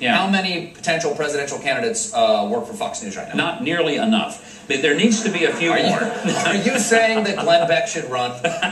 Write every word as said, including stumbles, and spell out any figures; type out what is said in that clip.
Yeah. How many potential presidential candidates uh, work for Fox News right now? Not nearly enough. There needs to be a few Are more. You, are you saying that Glenn Beck should run?